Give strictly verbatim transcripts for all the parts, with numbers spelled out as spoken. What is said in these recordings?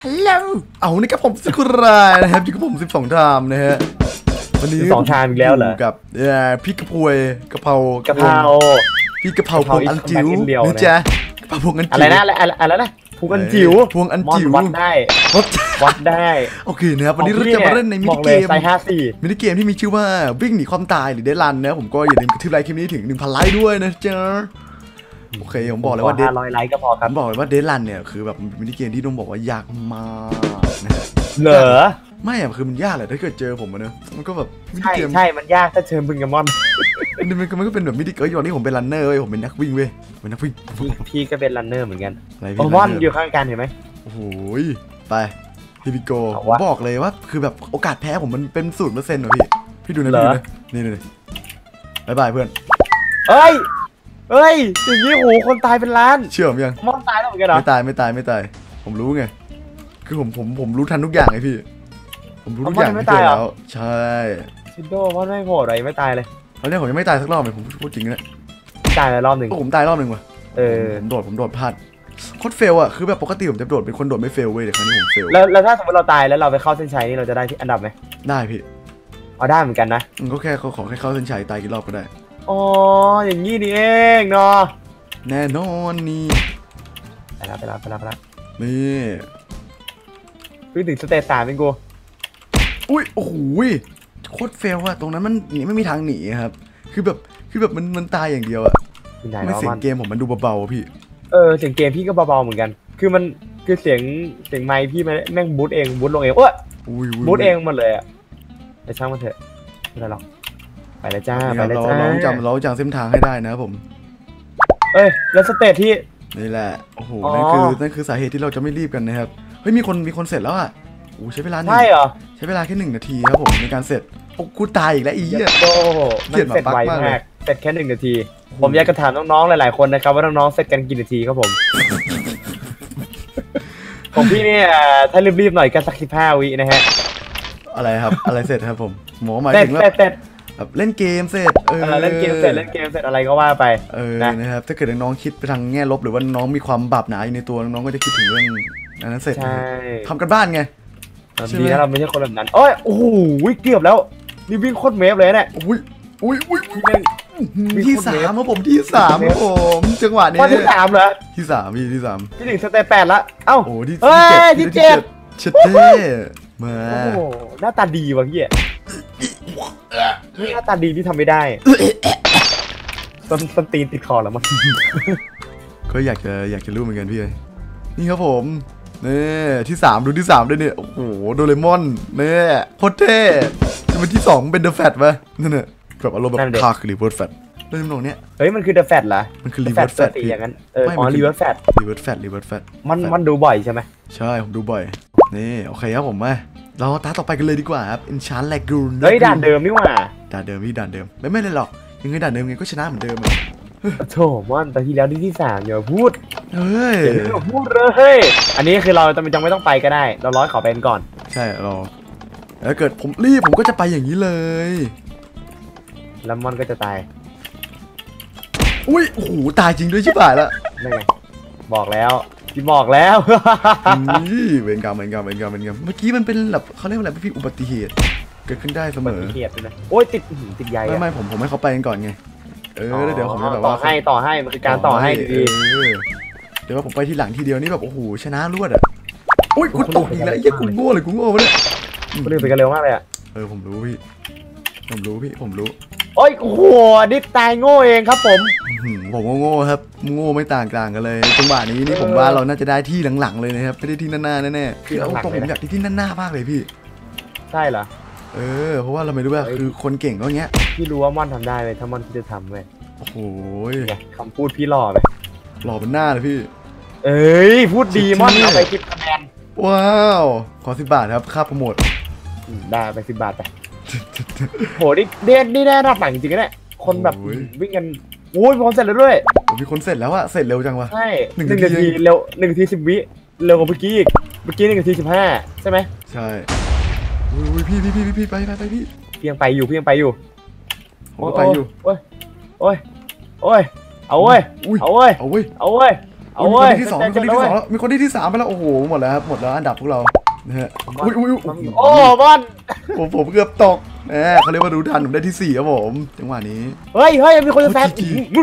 ฮัลโหลเอานี่กับผมสกุลรายนะครับอยู่กับผมสิบสองไทม์นะฮะวันนี้สองไทม์อีกแล้วเหรอกับพี่กระพวยกะเพรากะเพราพี่กะเพราพวงอันจิ๋วนะจ๊ะกะเพราพวงอันจิ๋วอะไรนะอะไรอะไรนะพวงอันจิ๋วพวงอันจิ๋ววัดได้วัดได้โอเคนะครับวันนี้เราจะมาเล่นในมินิเกมมินิเกมที่มีชื่อว่าวิ่งหนีความตายหรือเดดรันนะผมก็อย่าลืมกระทืบไลค์คลิปนี้ถึง หนึ่งพัน ไลค์ด้วยนะจ๊ะโอเคผมบอกเลยว่าเดดร้อยไลค์ก็พอครับผมบอกเลยว่าเดดรันเนี่ยคือแบบมินิเกมที่ต้องบอกว่ายากมากนะเหรอไม่อะคือมันยากแหละถ้าเกิดเจอผมอะเนอะมันก็แบบใช่ใช่มันยากถ้าเชิญบึงกับมอนมันมันก็เป็นแบบมินิเกมอย่างนี้ผมเป็นรันเนอร์เว้ยผมเป็นนักวิ่งเว้ยเป็นนักวิ่งพี่ก็เป็นรันเนอร์เหมือนกันโอ้มอนอยู่ข้างกันเห็นไหมโอ้โหไปพี่พิโกผมบอกเลยว่าคือแบบโอกาสแพ้ผมมันเป็นศูนย์เปอร์เซ็นต์เหรอพี่พี่ดูนะพี่ดูนะนี่นี่บายบายเพื่อนเอ้ยเอ้ยอย่างนี้โอ้คนตายเป็นล้านเชื่อผมยังมอนตายแล้วเหมือนกันเหรอไม่ตายไม่ตายไม่ตายผมรู้ไงคือผมผมผมรู้ทันทุกอย่างไงพี่ผมรู้ทุกอย่างที่เจอแล้วใช่ซินโดมอนไม่โหดอะไรไม่ตายเลยตอนนี้ผมยังไม่ตายสักรอบเลยผมพูดจริงนะตายไปรอบหนึ่งผมตายรอบหนึ่งว่ะเออผมโดดผมโดดพลาดโคตรเฟลอ่ะคือแบบปกติผมจะโดดเป็นคนโดดไม่เฟลเว้ยแต่ครั้งนี้ผมเฟลแล้วแล้วถ้าสมมติเราตายแล้วเราไปเข้าเส้นชัยนี่เราจะได้ที่อันดับไหมได้พี่เอาได้เหมือนกันนะมันก็แค่เขาขอแค่เข้าเส้นชัยตายกี่รอบก็ได้อ๋ออย่างนี้นี่เองเนาะแน่นอนนี่ไปแล้วไปแล้วไปแล้วไปแล้วนี่พี่ถึงสเตจสามเป็นกูอุ้ยโอ้โหโคตรเฟลอะตรงนั้นมันหนีไม่มีทางหนีครับคือแบบคือแบบมันมันตายอย่างเดียวอะไม่เสียงเกมผมมันดูเบาๆพี่เออเสียงเกมพี่ก็เบาๆเหมือนกันคือมันคือเสียงเสียงไมค์พี่มันแม่งบูทเองบูทลงเองโอ้ยบูทเองหมดเลยอะไปช่างมันเถอะไม่ได้หรอกไปเลยจ้าไปเลยจ้าเราจำเราจำเส้นทางให้ได้นะครับผมเอ้ยแล้วสเตจที่นี่แหละโอ้โหนั่นคือนั่นคือสาเหตุที่เราจะไม่รีบกันนะครับเฮ้ยมีคนมีคนเสร็จแล้วอ่ะโอ้ใช้เวลาใช่เหรอใช้เวลาแค่หนึ่งนาทีครับผมในการเสร็จโอ้กูตายอีกแล้วอีอ่ะโอ้มันเสร็จไวมากเสร็จแค่หนึ่งนาทีผมอยากจะถามน้องๆหลายๆคนนะครับว่าน้องๆเสร็จกันกี่นาทีครับผมผมพี่เนี่ยถ้ารีบๆหน่อยก็สักสิบห้าวินะฮะอะไรครับอะไรเสร็จครับผมหมอหมายถึงว่าแบบเล่นเกมเสร็จเออเล่นเกมเสร็จเล่นเกมเสร็จอะไรก็ว่าไปเออนะครับถ้าเกิดน้องคิดไปทางแง่ลบหรือว่าน้องมีความบาปหนาอยู่ในตัวน้องก็จะคิดถึงเรื่องนั้นเสร็จทำกันบ้านไงดีนะเราไม่ใช่คนแบบนั้นโอ้ยโอ้โหเกือบแล้วนี่วิ่งโคตรเมฟเลยเนี่ยอุ้ยอุ้ยอุ้ยที่สามครับผมที่สามครับผมจังหวะนี้ที่สามเหรอที่สามพี่ที่สามที่หนึ่งสเตปแปดละเอ้าโอ้ที่ที่เจ็ดเช็ดเท่มาโอ้หน้าตาดีว่ะพี่หน้าตาดีที่ทำไม่ได้ต้นต้นตีนติดคอแล้วมั้งก็อยากจะอยากจะรู้เหมือนกันพี่นี่ครับผมนี่ที่สามดูที่สามด้วยเนี่ยโอ้โหโดเรมอนเนี่ยโคตรเท่จะเป็นที่สองเป็นเดอะแฟตป่ะนั่นเนี่ยแบบอารมณ์แบบคาร์รีเวิร์สแฟตเรื่องตรงเนี้ยเฮ้ยมันคือเดอะแฟตเหรอมันคือรีเวิร์สแฟตอย่างนั้นเอออ๋อรีเวิร์สแฟตรีเวิร์สแฟตรีเวิร์สแฟตมันมันดูบ่อยใช่ไหมใช่ผมดูบ่อยนี่โอเคครับผมมาเราตาต่อไปกันเลยดีกว่าครับอินชานแลกูนเฮ้ยด่านเดิมนี่หว่าด่านเดิมพี่ด่านเดิมไม่ไม่เลยหรอกยังไงด่านเดิมไงก็ชนะเหมือนเดิมโถมันแต่ที่แล้วที่ที่สามอย่าพูดเฮ้ยอย่าพูดเลยอันนี้คือเราจะไม่จำไม่ต้องไปก็ได้เราร้อยขอเป็นก่อนใช่เราแล้วเกิดผมรีบผมก็จะไปอย่างนี้เลยแล้วมอนก็จะตายอุ้ยโอ้โหตายจริงด้วยชิบหายละนี่ไงบอกแล้วพี่บอกแล้วนี่เวรกรรมเวรกรรมเวรกรรมเวรกรรมเมื่อกี้มันเป็นแบบเขาเรียกว่าอะไรพี่อุบัติเหตุเกิดขึ้นได้เสมออุบัติเหตุเลยโอ้ยติดติดใหญ่ไม่ไม่ผมผมให้เขาไปกันก่อนไงเออเดี๋ยวผมจะแบบว่าต่อให้ต่อให้มันคือการต่อให้ดีเดี๋ยวว่าผมไปทีหลังทีเดียวนี่แบบโอ้โหชนะรวดอ่ะอุ้ยกูตกอีกแล้วไอ้กูโง่เลยกูโง่ไปเลยคนอื่นไปกันเร็วมากเลยอ่ะเออผมรู้พี่ผมรู้พี่ผมรู้โอ้ยโอ้โหดิตายโง่เองครับผมผมโง่ครับโง่ไม่ต่างกันกันเลยจังหวะนี้นี่ผมว่าเราน่าจะได้ที่หลังๆเลยนะครับไม่ได้ที่หน้าๆแน่ๆคือเอาตรงผมอยากที่ที่หน้ามากเลยพี่ใช่เหรอเออเพราะว่าเราไม่รู้ว่าคือคนเก่งก็เงี้ยพี่รู้ว่ามอนทำได้เลยถ้ามอนพี่จะทำเว้ยโอ้โหคำพูดพี่หล่อไหมหล่อเป็นหน้าเลยพี่เอ้ยพูดดีมอนเอาไปสิบคะแนนว้าวขอสิบบาทครับค่าโปรโมทได้ไปสิบบาทไปโหนี่เด่นนี่แน่นับหลังจริงๆเนี่ยคนแบบวิ่งกันโอ้ยคนเสร็จแล้วด้วยมีคนเสร็จแล้วอะเสร็จเร็วจังวะใช่หนึ่งนาทีเร็วหนึ่งนาทีสิบวิเร็วกว่าเมื่อกี้อีกเมื่อกี้หนึ่งนาทีสิบห้าใช่ไหมใช่อุ้ยพี่พี่พี่พี่ไปไปไปพี่พี่ยังไปอยู่พี่ยังไปอยู่ผมก็ไปอยู่โอ้ยโอ้ยโอ้ยเอาเว้ยเอาเว้ยเอาเว้ยเอาเว้ยเอามีเว้คนยที่สองมีคนที่สองแล้วมีคนที่สามไปแล้วโอ้โหหมดแล้วครับหมดแล้วอันดับพวกเรานะฮะอุ้ยอุ้ยโอ้บอลผมผมเกือบตกแหมเขาเรียกว่ารู้ทันผมได้ที่สี่ครับผมจังหวะนี้เฮ้ยเฮ้ยมีคนจะแซง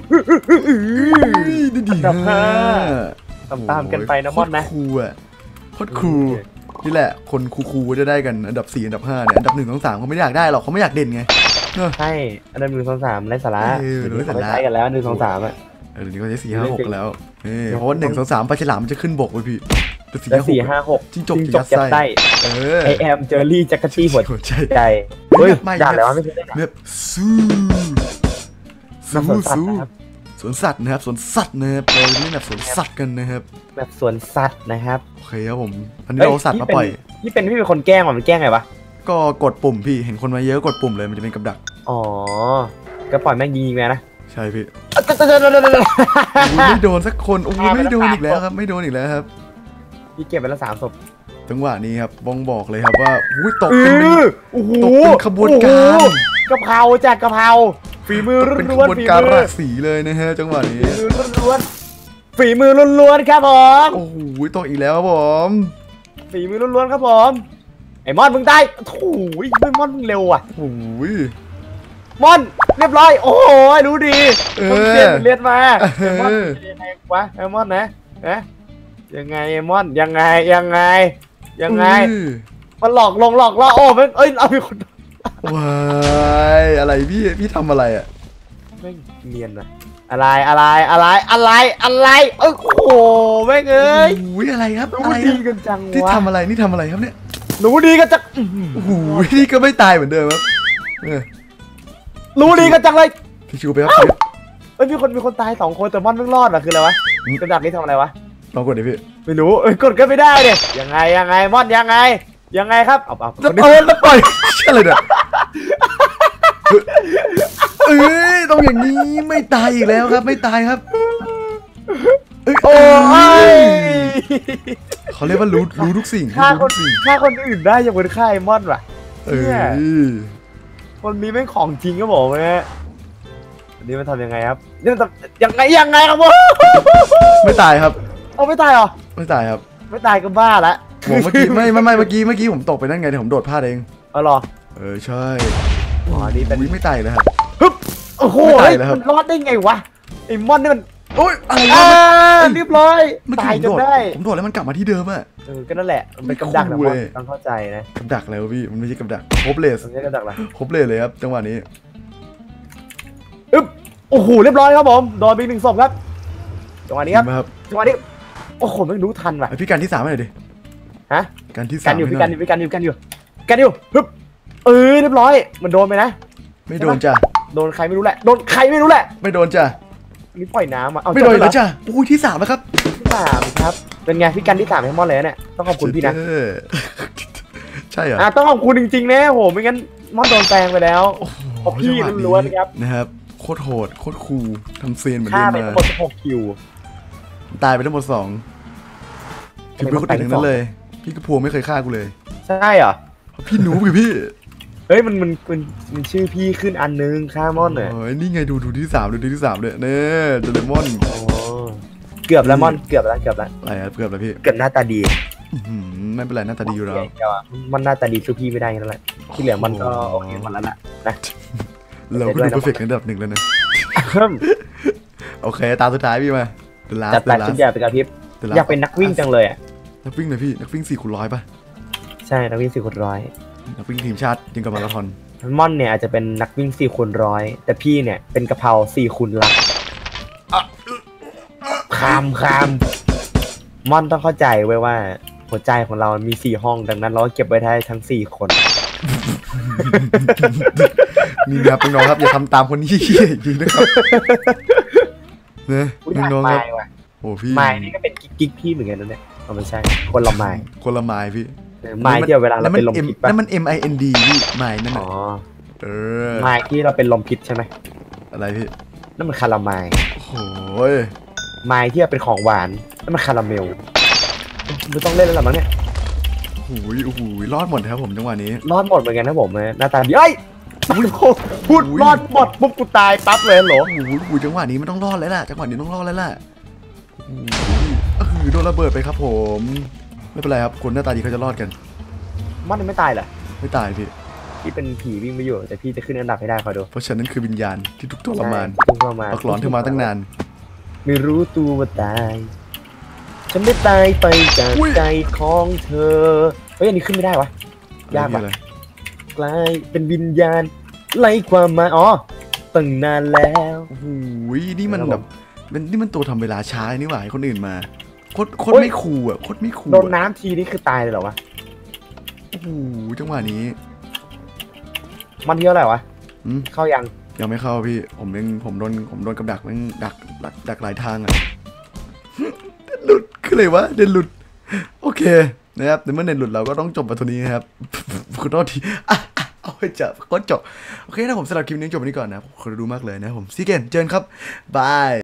ดีดีอันดับห้า ตามตามกันไปนะมอนนะโคตรคูลอ่ะโคตรคูลนี่แหละคนคูลๆจะได้กันอันดับสี่อันดับห้าเนี่ยอันดับหนึ่งสองสามเขาไม่อยากได้หรอกเขาไม่อยากเด่นไงใช่อันดับหนึ่งสองสามไร้สาระเออไร้สาระใช้กันแล้วหนึ่งสองสามอ่ะเออเดี๋ยวนี้ก็จะสี่ห้าหกแล้วเออเพราะว่าหนึ่งสองสามปลาฉลามมันจะขึ้นบกไปพี่แต่สี่แล้วห้าสี่หกห้าหกจิ้งจกจิ้งจะจยักดยัดไส้ไส้เออไอแอมเจอรี่จักรจี้หัวหัวใจใจเฮ้ยด่าแล้วไม่ใช่ได้แบบสู้แบบสสู้วนสัตว์สู้นะครับสวนสัตว์นะครับสวนสัตว์นะครับเราเล่นแบบสวนสัตว์กันนะครับแบบสวนสัตว์นะครับโอเคครับผมอันนี้เราเอาสัตว์มาปล่อยนี่เป็นพี่เป็นคนแกล้งว่ะมันแกล้งไงวะก็กดปุ่มพี่เห็นคนมาเยอะกดปุ่มเลยมันจะเป็นกับดักอ๋อก็ปล่อยแม่งยิงๆไปนะใช่พี่ไม่โดนสักคนโอ้ยไม่โดนอีกแล้วครับไม่โดนอีกแล้วครับพี่เก็บไปแล้วสามศพจังหวะนี้ครับบ้องบอกเลยครับว่าอุ้ยตกเอเป็นอโอ้โหตกเป็นขบวนการกะเพราจากกะเพราฝีมือตกเป็นขล้วนบวนๆฝีการมือราศีเลยนะฮะจังหวะนี้ฝีมือล้วนๆฝีมือล้วนๆครับผมโอ้โหตกอีกแล้วครับผมฝีมือล้วนๆครับผมไอ้มอนมึงได้โอ้ยไม่มอนมึงเร็วอ่ะโอ้ยมอนเรียบร้อยโอ้โหรู้ดีเออมึงเรียนเรียนมาเออไอ้มอนยังไงวะไอ้มอนนะนะยังไงไอ้มอนยังไงยังไงยังไงอุ้ยมันหลอกลงหลอกล่อโอ้มันเอ้ยเอาไปคนว้ายอะไรพี่พี่ทำอะไรอ่ะไม่เนียนนะอะไรอะไรอะไรอะไรอะไรเอ้ยโอ้โหแม่งเอ้ยอุ้ยอะไรครับรู้อะไรดีครับกันจังที่วะทำอะไรนี่ทำอะไรครับเนี่ยรู้ดีกันจังอื้อหือโอ้โหนี่ก็ไม่ตายเหมือนเดิมครับเออรู้ดีกันจังเลยพี่ชูไปครับเอ้ยมีคนมีคนตายสองคนแต่มอนเพิ่งรอดเหรอคืออะไรวะอืมกระดักนี้ทำอะไรวะลองกดดิพี่ไม่รู้เอ้ยกดก็ไม่ได้เดยยังไงยังไงมอนยังไงยังไงครับเอาเอาจะเอาแล้วปล่อยเชื่อเลยเนี่ยเอ้ยต้องอย่างนี้ไม่ตายอีกแล้วครับไม่ตายครับเอ้ยโอ้ยเขาเรียกว่ารู้รู้ทุกสิ่งฆ่ารู้คทุนกสิ่งฆ่าคนอื่นได้ยังเป็นฆ่าไอ้มอนว่ะเอ้ยคนนี้แม่งของจริงครับผมนะอันนี้มันทำยังไงครับนี่มันทำยังไงยังไงครับผมไม่ตายครับเอาไม่ตายเหรอไม่ตายครับไม่ตายก็บ้าละผมเมื่อกี้ไม่ไม่ไม่เมื่อกี้เมื่อกี้ผมตกไปนั่นไงแต่ผมโดดพลาดเองเอาเหรอเออใช่อ๋อนี่เป็นอุ๊ยไม่ตายเลยครับโอ้โหไม่ตายแล้วครับมันรอดได้ไงวะไอ้มอนนี่มันโอ้ยอะไรอ่าวะเรียบร้อยเมื่อตายกี้ผมจนโดดได้ผมโดดแล้วมันกลับมาที่เดิมอะเออก็นั่นแหละมันเป็นกำดักนะไม่มคู่อนเว้ยต้องเข้าใจนะกับดักแล้วพี่มันไม่ใช่กับดักโฮปเลสมันไม่ใช่กำดักละโฮปเลสเลยครับจังหวะนี้อึ๊บโอ้โหเรียบร้อยครับผมโดนไปหนึ่งศพครับจังหวะนี้ครับมาครับจังหวะนี้โอ้โหไม่รู้ทันว่ะไอพี่การที่สามให้หน่อยดิฮะการที่กัสาน มอยู่ให้พี่หกัน่นออย ยู่พี่กันอยู่พี่กันอยู่กันอยู่ฮึบเออเรียบร้อยมันโดนไปนะไม่โดนจ้ะโดนใครไม่รู้แหละโดนใครไม่รู้แหละไม่โดนจ้ะนี่ปล่อยน้ำอ่ะเอาไม่โดนจอีบกแล้แล้ว วจ้ะอุ้ยที่สามแล้วครับที่สามครับเป็นไงพี่กันที่สามให้มอนเลยนะเนี่ยต้องขอบคุณพี่นะเออใช่เหรออ่ะต้องขอบคุณจริงๆนะโหไม่งั้นมอนโดนแซงไปแล้วโอ้โหขอบพี่จังหะล้วนๆครับนะครับโคตรโหดโคตรคูลทำเซียนเหมือนฆ่าเดิมไปทั้มางหมดหกคิวตายไปทั้งหมดสองพี่เพื่อนคนอื่นทั้งนั้นเลย พี่กระพวงไม่เคยฆ่ากูเลยใช่เหรอพี่หนูกับพี่เฮ้ยมันมันมันมันชื่อพี่ขึ้นอันนึงฆ่ามอนเนี่ยโอ้ยนี่ไงดูดูที่สามดูที่สามเลยเนี่ยเดเรมอนโอ้เกือบแล้วมอนเกือบแล้วเกือบแล้วอะไรครับเกือบแล้วพี่เกือบหน้าตาดีอื้อหือไม่เป็นไรหน้าตาดีอยู่แล้วเดียวอ่ะมันหน้าตาดีสู้พี่ไม่ได้นั่นแหละที่เหลือมันก็โอเคหมดแล้วล่ะนะเราก็ดูเพอร์เฟกต์ในระดับหนึ่งแล้วนะโอเคตามสุดท้ายพี่มา The Last จัด The แต่ Last ชุดใหญ่ไปกับพี่ The อยากเป็นนักวิ่งจังเลยอ่ะนักวิ่งเลยพี่นักวิ่งสี่คูณร้อยป่ะใช่นักวิ่งสี่คูณร้อยนักวิ่งทีมชาติยิงกับมาราธอนมอนเนี่ยอาจจะเป็นนักวิ่งสี่คูณร้อยแต่พี่เนี่ยเป็นกะเพราสี่คูณลักคามคามมอนต้องเข้าใจไว้ว่า หัวใจของเรามีสี่ห้องดังนั้นเราก็เก็บไว้ได้ทั้งสี่คนนี่นะครับน้องๆครับอย่าทำตามคนที่เหี้ยจริงนะครับนะอุ๊ยอยากน้องๆไม้ครับว่ะโอ้พี่ไม้นี่ก็เป็นกิ๊กๆพี่เหมือนกันนะเนี่ยเอาไม่ใช่คนละไม้คนละไม้พี่เออไม้ที่เวลาเราเป็นลมพิษป่ะนั่นมัน M I N D พี่ไม้นั่นอ๋น่ะอเออไม้ที่เราเป็นลมพิษใช่ไหมอะไรพี่นั่นมันคาราไมล์โอ้โหไม้ที่เป็นของหวานนั่นมันคาราเมลไม่ต้องเล่นแล้วหรอมั้งเนี่ยโอ้โหโอ้โหรอดหมดครับผมจังหวะนี้รอดหมดเหมือนกันนะผมนะหน้าตาดีเอ้ยพูดรอดหมดปุ๊บกูตายปั๊บเลยเหรอโอ้โหโอ้โหจังหวะนี้มันต้องรอดแล้วล่ะจังหวะนี้ต้องรอดแล้วล่ะโอ้โหเออโดนระเบิดไปครับผมไม่เป็นไรครับคนหน้าตาดีเขาจะรอดกันมอนไม่ตายเหรอไม่ตายพี่พี่เป็นผีวิ่งไปอยู่แต่พี่จะขึ้นอันดับให้ได้คอยดูเพราะฉันนั้นคือวิญญาณที่ทุกข์ทรมานทุกข์ทรมานปักหลอนเธอมาตั้งนานไม่รู้ตัวว่าตายฉันได้ตายไปจากอุ้ยใจของเธอเฮ้ยอันนี้ขึ้นไม่ได้วะยากอะไรว่ะกลายเป็นวิญญาณไร้ความหมายอ๋อตั้งนานแล้วโอ้โหนี่มันแบบมันนี่มันตัวทำเวลาช้านี่หว่าให้คนอื่นมาโคตรโคตโอ๊รยไม่คูลอ่ะโคตรไม่คูลโดนอะน้ำทีนี่คือตายเลยเหรอวะโอ้โหจังหวะนี้มันเที่ยวอะไรวะอืมเข้ายังยังไม่เข้าพี่ผมยังผมโดนผมโดนกับดักมันดักดักดักหลายทางอ่ะ เน็ตหลุดคืออะไรวะเน็ตหลุดโอเคนะครับในเมื่อเน็ตหลุดเราก็ต้องจบไปตัวนี้นะครับ คุณโทษทีอ่ะอ่ะเอาไปจับก็จบโอเคนะผมสำหรับคลิปนี้จบวันนี้ก่อนนะผมขอดูมากเลยนะผมซีเกนเจอกันครับบาย